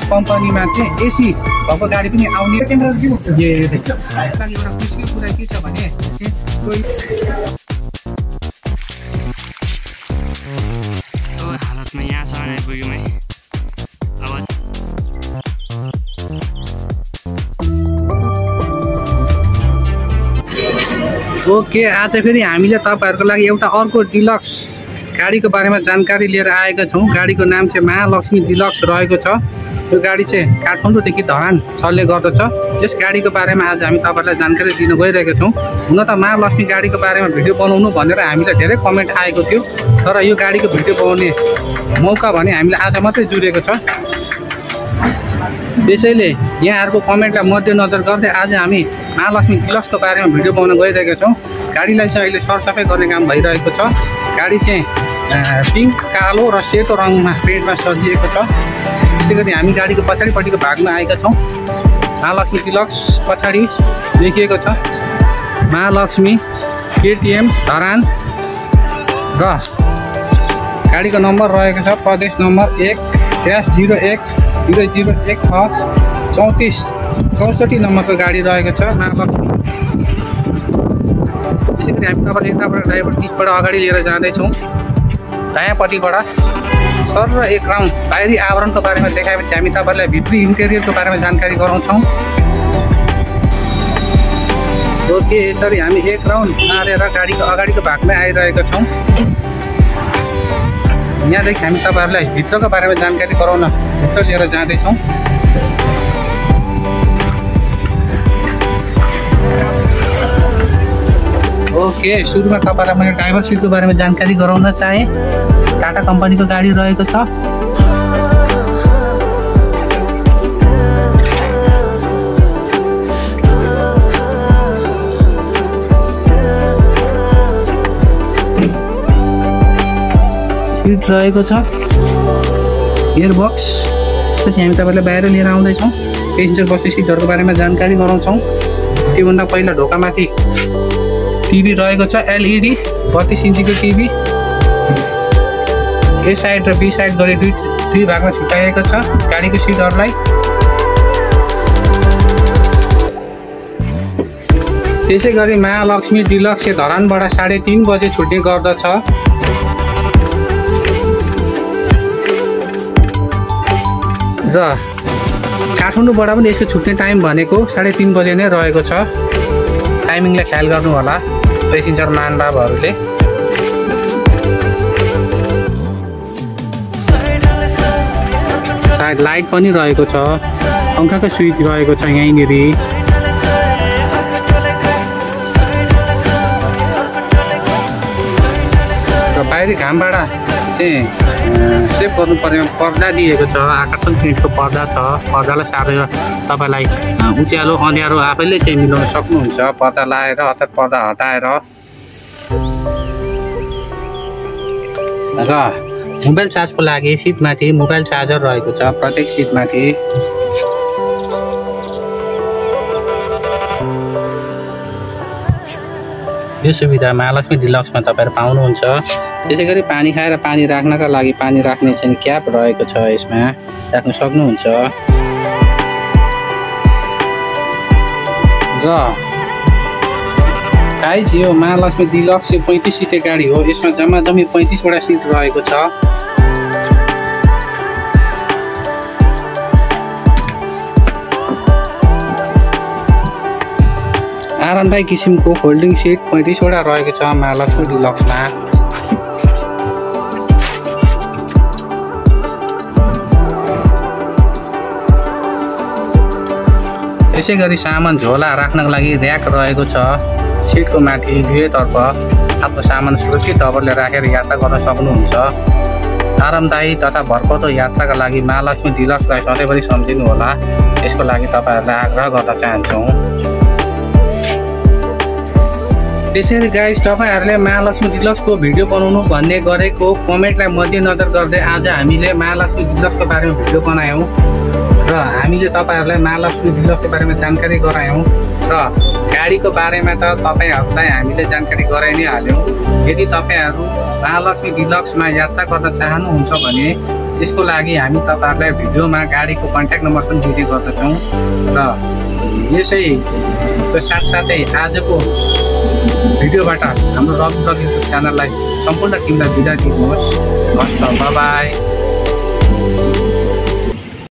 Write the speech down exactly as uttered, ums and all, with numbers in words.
कम्पनीमा चाहिँ एसी भएको गाडी पनि आउने ए एउटा खुसीको कुरा के छ भने हालतमा यहाँसम्म आइपुग्यो मै अब ओके आज फेरि हामीले तपाईहरुको लागि एउटा अर्को डिलक्स गाडीको बारेमा जानकारी लिएर आएका छौं। गाडीको नाम चाहिँ महालक्ष्मी डिलक्स रहेको छ। यो गाडी चाहिँ काठमाडौँदेखि धरान चल्ने गर्दछ। यस गाडीको बारेमा आज हामी तपाईहरुलाई जानकारी दिन गइरहेका छौं। हुन त महालक्ष्मी गाडीको बारेमा भिडियो बनाउनु भनेर हामीलाई धेरै कमेन्ट आएको थियो, तर यो गाडीको भिडियो बनाउने मौका भने हामीलाई आज मात्रै जुरेको छ। त्यसैले यहाँहरुको कमेन्टलाई मध्यनजर गर्दै आज हामी महालक्ष्मी डिलक्सको बारेमा भिडियो बनाउन गइरहेका छौं। गाडीलाई चाहिँ अहिले सरसफाई गर्ने काम भइरहेको छ। गाडी चाहिँ पिङ्क, कालो र सेतो रङमा पेन्टमा सजिएको छ। त्यसैगरी हामी गाडीको पछाडिपट्टिको भागमा आएका छौं। महालक्ष्मी डिलक्स पछाडि लेखिएको छ महालक्ष्मी केटीएम धरान र गाडीको नम्बर रहेको छ प्रदेश नम्बर एक ड्यास जिरो एक जिरो जिरो एक छ चौतिस चौसठी नम्बरको गाडी रहेको छ महालक्ष्मी। त्यसैगरी हामी तपाईलाई यताबाट ड्राइभर सिटबाट अगाडि लिएर जाँदैछौँ। दायाँपट्टिबाट सर र एक राउन्ड बाहिरी आवरणको बारेमा देखाएपछि हामी तपाईलाई भित्री इन्टेरियरको बारेमा जानकारी गराउँछौँ। ओके, यसरी हामी एक राउन्ड मारेर गाडीको अगाडिको भागमै आइरहेका छौँ। यहाँदेखि हामी तपाईहरुलाई भित्रको बारेमा जानकारी गराउन भित्र लिएर जाँदैछौँ। ओके, सुरुमा तपाईहरुलाई मैले ड्राइभर सिटको बारेमा जानकारी गराउन चाहे। टाटा कम्पनीको गाडी रहेको छ। सिट रहेको छ, एयरबक्स। त्यसपछि हामी तपाईलाई बाहिर लिएर आउँदैछौँ। पेसेन्जर बस्ने सिटहरुको बारेमा जानकारी गराउँछौँ। त्योभन्दा पहिला ढोकामाथि टिभी रहेको छ, एलइडी बत्तीस इन्चीको टिभी। ए साइड र बी साइड गरी दुई दुई भागमा छुट्याइएको छ गाडीको सिटहरुलाई। त्यसै गरी महालक्ष्मी डिलक्स धरानबाट साढे तीन बजे छुट्ने गर्दछ। र काठमाडौँबाट पनि यसको छुट्ने टाइम भनेको साढे तीन बजे नै रहेको छ। टाइमिङलाई ख्याल गर्नु होला पेसेन्जर महानुभावहरूले। साइड लाइट पनि रहेको छ, पंखाको स्विच रहेको छ यहीँनिर। र बाहिरी घामबाट चाहिँ सेभ गर्नुपर्ने पर्दा दिएको छ, आकर्षण प्रिन्टको पर्दा छ। पर्दालाई साह्रै तपाईलाई उज्यालो अँध्यारो आफैले चाहिँ मिलाउन सक्नुहुन्छ पर्दा लाएर अर्थात् पर्दा हटाएर। र मोबाइल चार्जको लागि सिटमाथि मोबाइल चार्जर रहेको छ प्रत्येक सिटमाथि। यो सुविधा महालक्ष्मी डिलक्समा तपाईहरु पाउनुहुन्छ। त्यसै गरी पानी खाएर पानी राख्नका लागि पानी राख्ने चाहिँ क्याप रहेको छ, यसमा राख्न सक्नुहुन्छ। र गाइज यो महालक्ष्मी डिलक्स पैँतिस सिटे गाडी हो। यसमा जम्मा जम्मी पैँतिसवटा सिट रहेको छ। आरामदायी किसिमको फोल्डिङ सिट पैँतिसवटा रहेको छ महालक्ष्मी डिलक्समा। त्यसै गरी सामान झोला राख्नको लागि र्याक रहेको छ सिटको माथि दुवैतर्फ। आफ्नो सामान सुरक्षित तपाईँले राखेर यात्रा गर्न सक्नुहुन्छ। आरामदायी तथा भरपर्दो यात्राका लागि महालक्ष्मी डिलक्सलाई सधैँभरि सम्झिनु होला। यसको लागि तपाईहरुलाई आग्रह गर्न चाहन्छौँ। त्यसैले गाइस तपाईहरुले महालक्ष्मी डिलक्सको भिडियो बनाउनु भन्ने गरेको कमेन्टलाई मध्यनजर गर्दै आज हामीले महालक्ष्मी डिलक्सको बारेमा भिडियो बनायौँ र हामीले तपाईहरुलाई महालक्ष्मी डिलक्सको बारेमा जानकारी गरायौँ। र गाडीको बारेमा त तपाईँहरूलाई हामीले जानकारी गराइ नै हाल्यौँ। यदि तपाईँहरू महालक्ष्मी डिलक्समा यात्रा गर्न चाहनुहुन्छ भने त्यसको लागि हामी तपाईँहरूलाई भिडियोमा गाडीको कन्ट्याक्ट नम्बर पनि दिँदै गर्दछौँ र यसैको साथसाथै आजको भिडियोबाट हाम्रो रक ब्लग युट्युब च्यानललाई सम्पूर्ण टिमलाई बिदा दिनुहोस्। हस् त, बाई बाई।